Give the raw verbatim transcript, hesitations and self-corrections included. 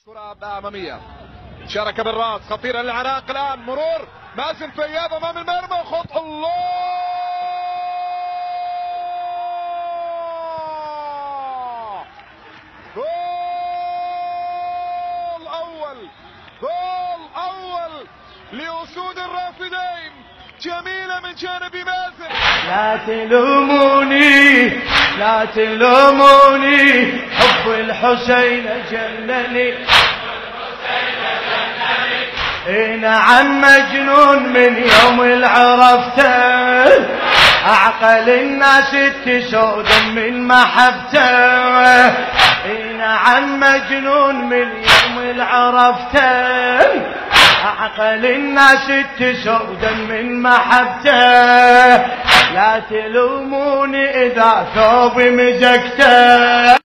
كرة أمامية، شارك بالراس، خطيرة للعراق الآن، مرور مازن فياض أمام المرمى، خط الله، جول أول، جول أول لأسود الرافدين، جميلة من جانب مازن. لا تلوموني لا تلوموني، حب الحسين جنني، اي نعم مجنون من يوم العرفته، اعقل الناس تسود من محبته، اي نعم مجنون من يوم العرفته، اعقل الناس تسود من محبته، لا تلوموني اذا ثوبي مزقته.